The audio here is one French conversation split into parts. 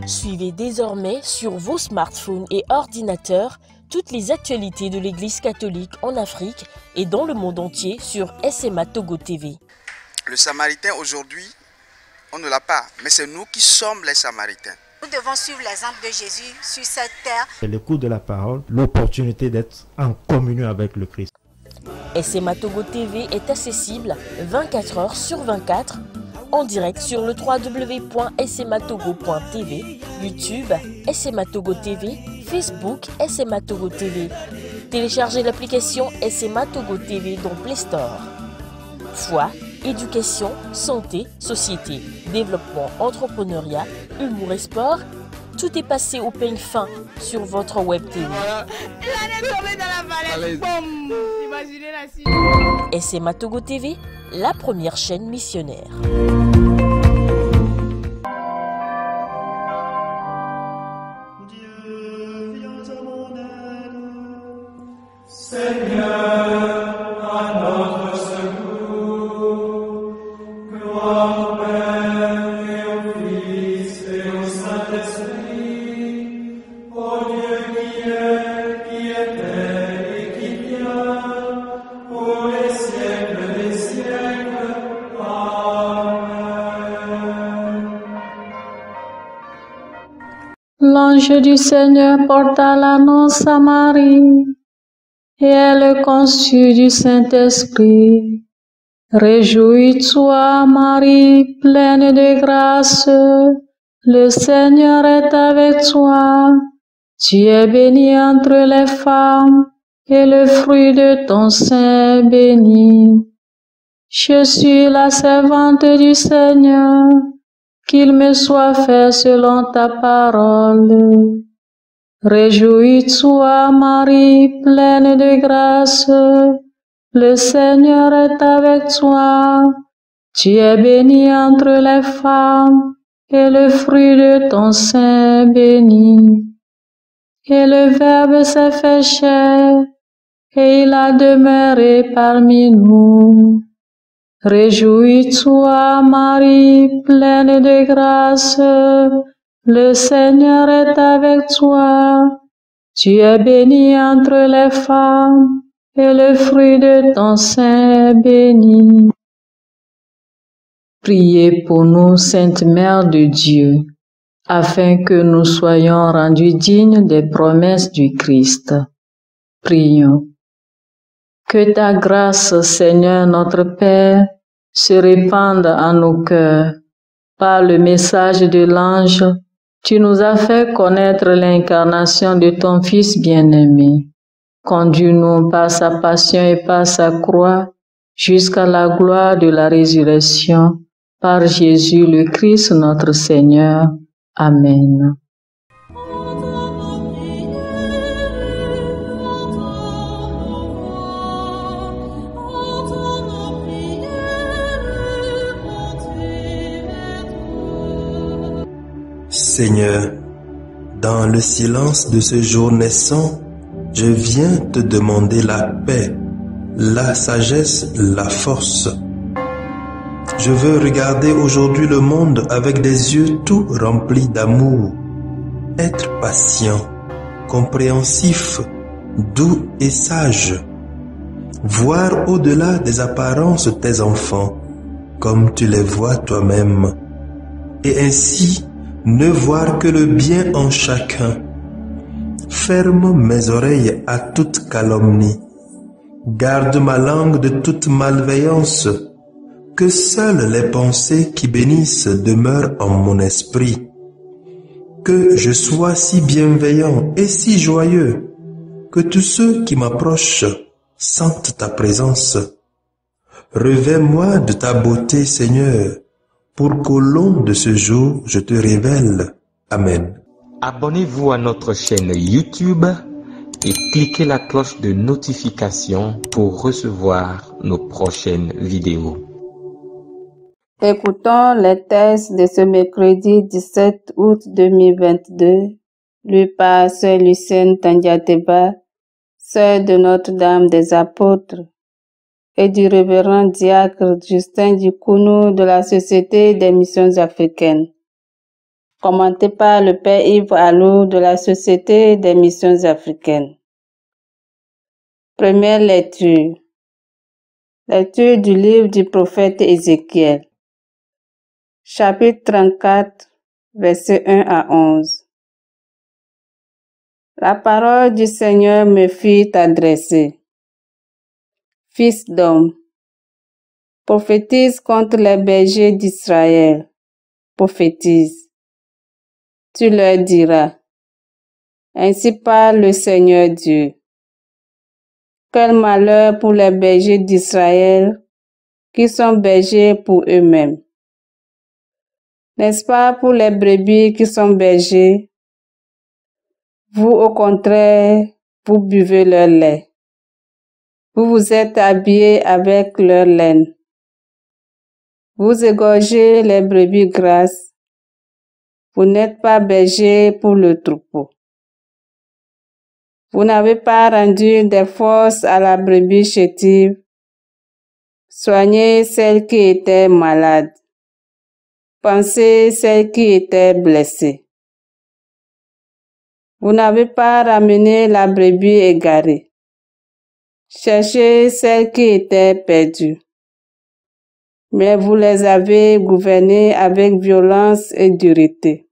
Suivez désormais sur vos smartphones et ordinateurs toutes les actualités de l'Église catholique en Afrique et dans le monde entier sur SMA Togo TV. Le Samaritain aujourd'hui, on ne l'a pas, mais c'est nous qui sommes les Samaritains. Nous devons suivre l'exemple de Jésus sur cette terre. C'est l'écoute de la parole, l'opportunité d'être en communion avec le Christ. SMA Togo TV est accessible 24 heures sur 24 en direct sur le www.smatogo.tv, YouTube, SMA Togo TV, Facebook, SMA Togo TV. Téléchargez l'application SMA Togo TV dans Play Store. Foi, éducation, santé, société, développement, entrepreneuriat, humour et sport, tout est passé au peigne fin sur votre web TV. Il en est tombé dans la vallée. Boum. Imaginez la suite. SMA Togo TV, la première chaîne missionnaire. L'ange du Seigneur porta l'annonce à Marie, et elle conçut du Saint-Esprit. Réjouis-toi, Marie, pleine de grâce, le Seigneur est avec toi. Tu es bénie entre les femmes, et le fruit de ton sein est béni. Je suis la servante du Seigneur. Qu'il me soit fait selon ta parole. Réjouis-toi, Marie, pleine de grâce, le Seigneur est avec toi. Tu es bénie entre les femmes, et le fruit de ton sein est béni. Et le Verbe s'est fait chair, et il a demeuré parmi nous. Réjouis-toi, Marie, pleine de grâce, le Seigneur est avec toi. Tu es bénie entre les femmes, et le fruit de ton sein est béni. Priez pour nous, Sainte Mère de Dieu, afin que nous soyons rendus dignes des promesses du Christ. Prions. Que ta grâce, Seigneur notre Père, se répande en nos cœurs. Par le message de l'ange, tu nous as fait connaître l'incarnation de ton Fils bien-aimé. Conduis-nous par sa passion et par sa croix jusqu'à la gloire de la résurrection. Par Jésus le Christ notre Seigneur. Amen. Seigneur, dans le silence de ce jour naissant, je viens te demander la paix, la sagesse, la force. Je veux regarder aujourd'hui le monde avec des yeux tout remplis d'amour, être patient, compréhensif, doux et sage, voir au-delà des apparences tes enfants, comme tu les vois toi-même, et ainsi ne voir que le bien en chacun. Ferme mes oreilles à toute calomnie. Garde ma langue de toute malveillance. Que seules les pensées qui bénissent demeurent en mon esprit. Que je sois si bienveillant et si joyeux, que tous ceux qui m'approchent sentent ta présence. Revêts-moi de ta beauté, Seigneur, pour qu'au long de ce jour, je te révèle. Amen. Abonnez-vous à notre chaîne YouTube et cliquez la cloche de notification pour recevoir nos prochaines vidéos. Écoutons les textes de ce mercredi 17 août 2022, lu par Sœur Lucienne Tandiateba, sœur de Notre-Dame des Apôtres, et du révérend diacre Justin Dikounou de la Société des Missions africaines. commenté par le Père Yves Alou de la Société des Missions Africaines. Première lecture. Lecture du livre du prophète Ézéchiel. Chapitre 34, versets 1 à 11. La parole du Seigneur me fut adressée. Fils d'homme, prophétise contre les bergers d'Israël. Prophétise. Tu leur diras, ainsi parle le Seigneur Dieu. Quel malheur pour les bergers d'Israël qui sont bergers pour eux-mêmes. N'est-ce pas pour les brebis qui sont bergers? Vous, au contraire, vous buvez leur lait. Vous vous êtes habillés avec leur laine. Vous égorgez les brebis grasses. Vous n'êtes pas bergers pour le troupeau. Vous n'avez pas rendu des forces à la brebis chétive. Soignez celle qui était malade. Pensez celle qui était blessée. Vous n'avez pas ramené la brebis égarée. Cherchez celle qui était perdue. Mais vous les avez gouvernées avec violence et dureté.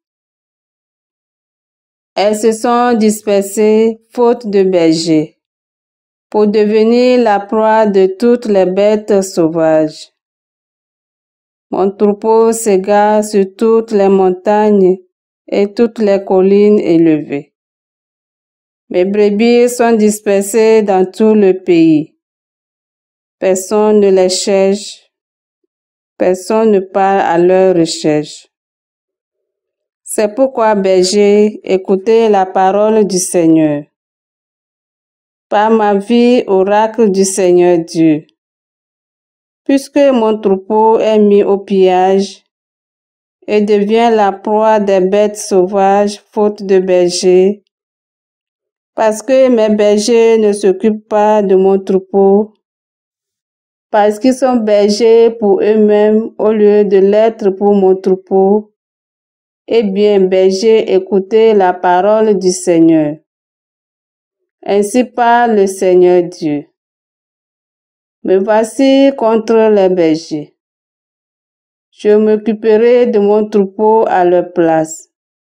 Elles se sont dispersées faute de bergers, pour devenir la proie de toutes les bêtes sauvages. Mon troupeau s'égare sur toutes les montagnes et toutes les collines élevées. Mes brebis sont dispersées dans tout le pays. Personne ne les cherche, personne ne part à leur recherche. C'est pourquoi, bergers, écoutez la parole du Seigneur. Par ma vie, oracle du Seigneur Dieu. Puisque mon troupeau est mis au pillage et devient la proie des bêtes sauvages faute de bergers, parce que mes bergers ne s'occupent pas de mon troupeau, parce qu'ils sont bergers pour eux-mêmes au lieu de l'être pour mon troupeau, eh bien, bergers, écoutez la parole du Seigneur. Ainsi parle le Seigneur Dieu. Me voici contre les bergers. Je m'occuperai de mon troupeau à leur place.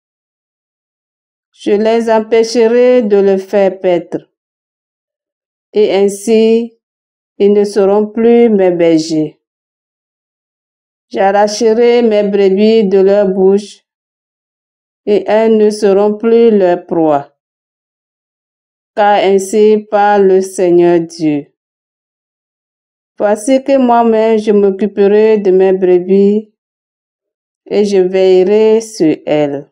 Je les empêcherai de le faire paître. Et ainsi, ils ne seront plus mes bergers. J'arracherai mes brebis de leur bouche, et elles ne seront plus leur proie. Car ainsi parle le Seigneur Dieu. Voici que moi-même je m'occuperai de mes brebis, et je veillerai sur elles.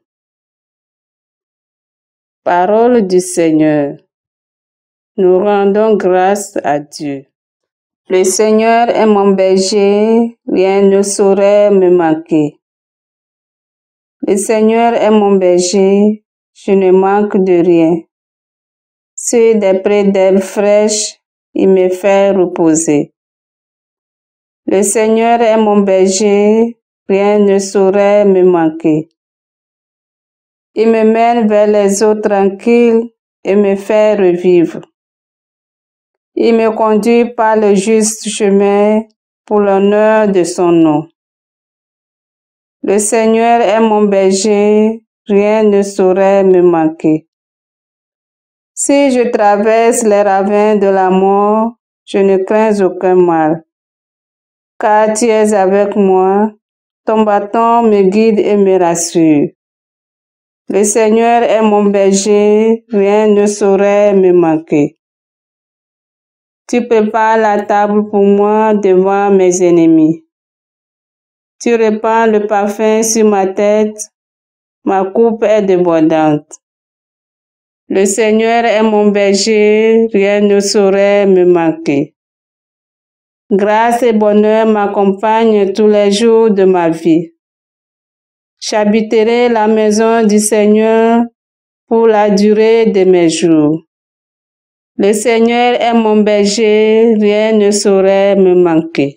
Parole du Seigneur. Nous rendons grâce à Dieu. Le Seigneur est mon berger, rien ne saurait me manquer. Le Seigneur est mon berger, je ne manque de rien. Sur des prés d'herbes fraîches, il me fait reposer. Le Seigneur est mon berger, rien ne saurait me manquer. Il me mène vers les eaux tranquilles et me fait revivre. Il me conduit par le juste chemin pour l'honneur de son nom. Le Seigneur est mon berger, rien ne saurait me manquer. Si je traverse les ravins de la mort, je ne crains aucun mal. Car tu es avec moi, ton bâton me guide et me rassure. Le Seigneur est mon berger, rien ne saurait me manquer. Tu prépares la table pour moi devant mes ennemis. Tu répands le parfum sur ma tête, ma coupe est débordante. Le Seigneur est mon berger, rien ne saurait me manquer. Grâce et bonheur m'accompagnent tous les jours de ma vie. J'habiterai la maison du Seigneur pour la durée de mes jours. Le Seigneur est mon berger, rien ne saurait me manquer.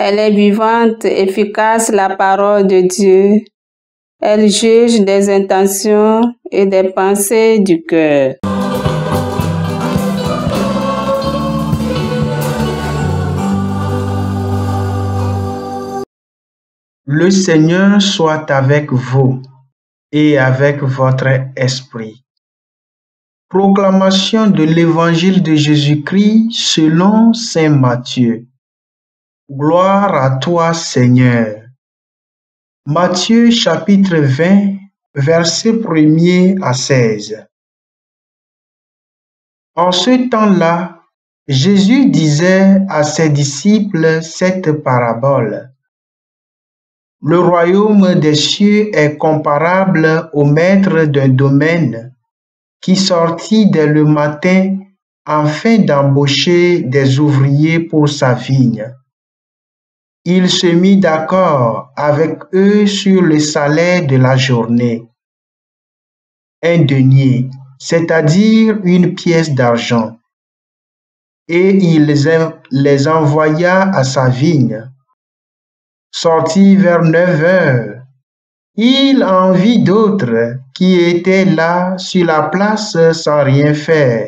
Elle est vivante, efficace, la parole de Dieu. Elle juge des intentions et des pensées du cœur. Le Seigneur soit avec vous et avec votre esprit. Proclamation de l'Évangile de Jésus-Christ selon saint Matthieu. Gloire à toi, Seigneur. Matthieu chapitre 20, versets 1er à 16. En ce temps-là, Jésus disait à ses disciples cette parabole. Le royaume des cieux est comparable au maître d'un domaine qui sortit dès le matin afin d'embaucher des ouvriers pour sa vigne. Il se mit d'accord avec eux sur le salaire de la journée. Un denier, c'est-à-dire une pièce d'argent. Et il les envoya à sa vigne. Sorti vers 9 heures, il en vit d'autres qui étaient là sur la place sans rien faire.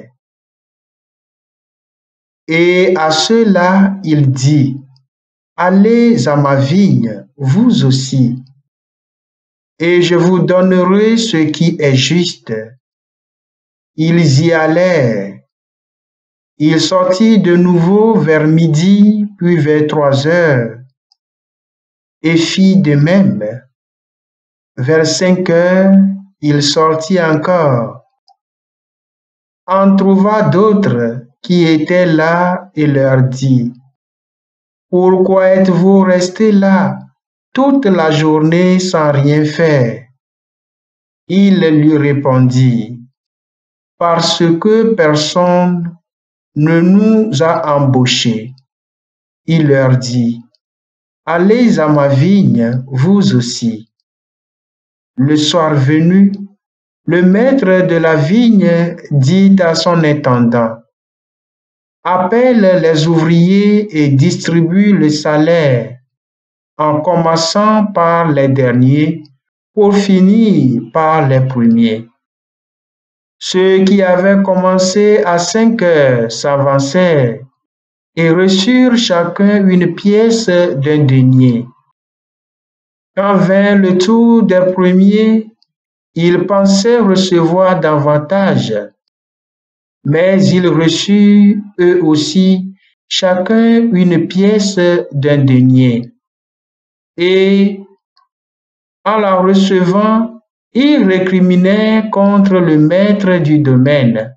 Et à ceux-là, il dit, « Allez à ma vigne, vous aussi, et je vous donnerai ce qui est juste. » Ils y allèrent. Il sortit de nouveau vers midi, puis vers 3 heures. Et fit de même. Vers 5 heures, il sortit encore. En trouva d'autres qui étaient là et leur dit, « Pourquoi êtes-vous restés là toute la journée sans rien faire? » Il lui répondit, « Parce que personne ne nous a embauchés. » Il leur dit, « Allez à ma vigne, vous aussi. » Le soir venu, le maître de la vigne dit à son intendant, « Appelle les ouvriers et distribue le salaire, en commençant par les derniers pour finir par les premiers. » Ceux qui avaient commencé à 5 heures s'avancèrent et reçurent chacun une pièce d'un denier. Quand vint le tour des premiers, ils pensaient recevoir davantage, mais ils reçurent eux aussi chacun une pièce d'un denier. Et en la recevant, ils récriminaient contre le maître du domaine.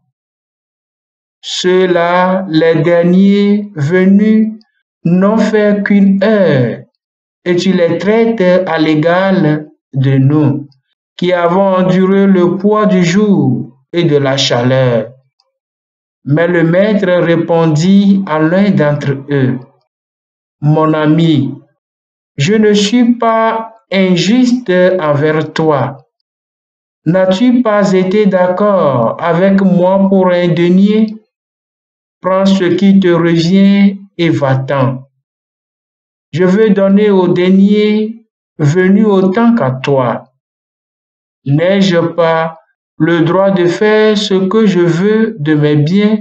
Ceux-là, les derniers venus, n'ont fait qu'1 heure, et tu les traites à l'égal de nous, qui avons enduré le poids du jour et de la chaleur. Mais le maître répondit à l'un d'entre eux, « Mon ami, je ne suis pas injuste envers toi. N'as-tu pas été d'accord avec moi pour un denier? Prends ce qui te revient et va-t'en. Je veux donner au denier venu autant qu'à toi. N'ai-je pas le droit de faire ce que je veux de mes biens?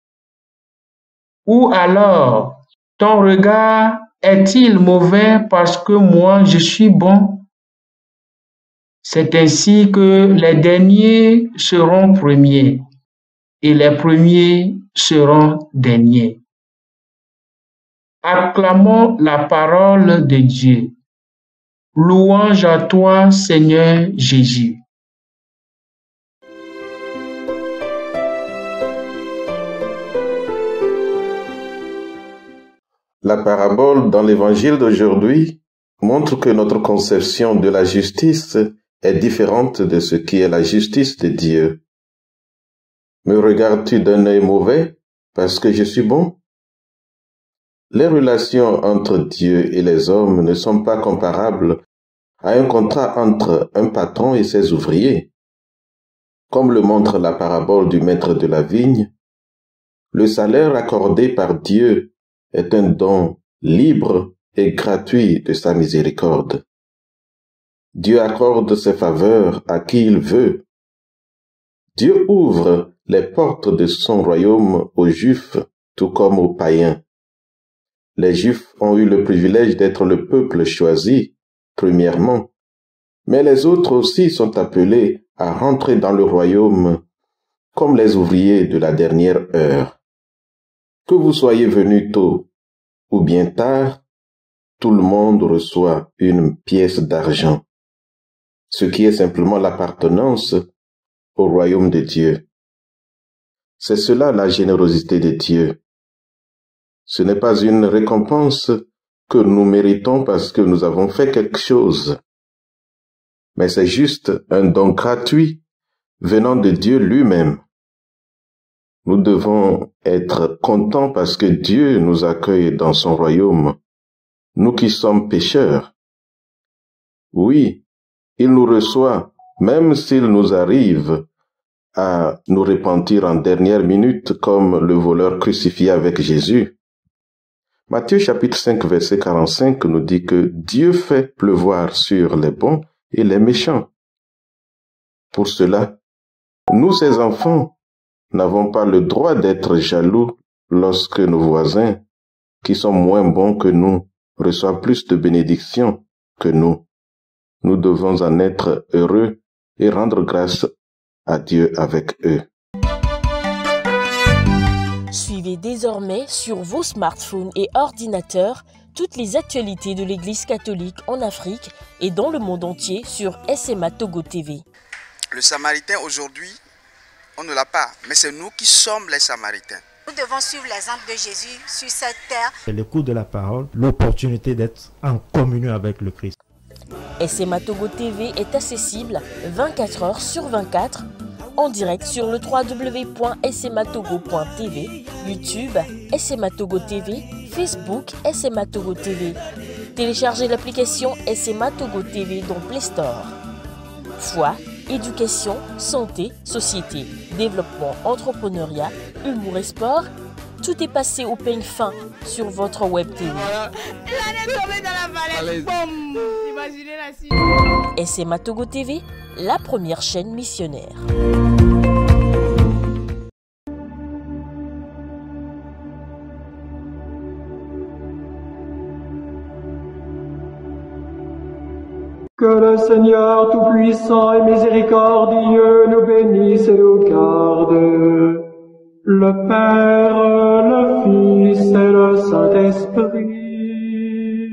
Ou alors, ton regard est-il mauvais parce que moi je suis bon? C'est ainsi que les derniers seront premiers et les premiers seront derniers. » Acclamons la parole de Dieu. Louange à toi, Seigneur Jésus. La parabole dans l'évangile d'aujourd'hui montre que notre conception de la justice est différente de ce qui est la justice de Dieu. Me regardes-tu d'un œil mauvais parce que je suis bon? Les relations entre Dieu et les hommes ne sont pas comparables à un contrat entre un patron et ses ouvriers. Comme le montre la parabole du maître de la vigne, le salaire accordé par Dieu est un don libre et gratuit de sa miséricorde. Dieu accorde ses faveurs à qui il veut. Dieu ouvre les portes de son royaume aux Juifs, tout comme aux païens. Les Juifs ont eu le privilège d'être le peuple choisi, premièrement, mais les autres aussi sont appelés à rentrer dans le royaume comme les ouvriers de la dernière heure. Que vous soyez venus tôt ou bien tard, tout le monde reçoit une pièce d'argent, ce qui est simplement l'appartenance au royaume de Dieu. C'est cela la générosité de Dieu. Ce n'est pas une récompense que nous méritons parce que nous avons fait quelque chose, mais c'est juste un don gratuit venant de Dieu lui-même. Nous devons être contents parce que Dieu nous accueille dans son royaume, nous qui sommes pécheurs. Oui, il nous reçoit, même s'il nous arrive à nous repentir en dernière minute comme le voleur crucifié avec Jésus. Matthieu chapitre 5 verset 45 nous dit que Dieu fait pleuvoir sur les bons et les méchants. Pour cela, nous ses enfants n'avons pas le droit d'être jaloux lorsque nos voisins, qui sont moins bons que nous, reçoivent plus de bénédictions que nous. Nous devons en être heureux et rendre grâce à Dieu avec eux. Suivez désormais sur vos smartphones et ordinateurs toutes les actualités de l'Église catholique en Afrique et dans le monde entier sur SMA Togo TV. Le Samaritain aujourd'hui, on ne l'a pas, mais c'est nous qui sommes les Samaritains. Nous devons suivre l'exemple de Jésus sur cette terre. C'est l'écoute de la parole, l'opportunité d'être en communion avec le Christ. SMA Togo TV est accessible 24 heures sur 24 en direct sur le www.smatogo.tv, YouTube SMA Togo TV, Facebook SMA Togo TV. Téléchargez l'application SMA Togo TV dans Play Store. Foi, éducation, santé, société, développement, entrepreneuriat, humour et sport, tout est passé au peigne fin sur votre web TV. SMA Togo TV, la première chaîne missionnaire. Que le Seigneur Tout-Puissant et Miséricordieux nous bénisse et nous garde, le Père, le Fils et le Saint-Esprit.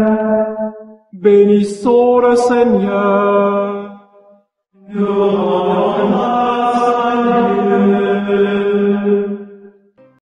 Amen. Bénissons le Seigneur.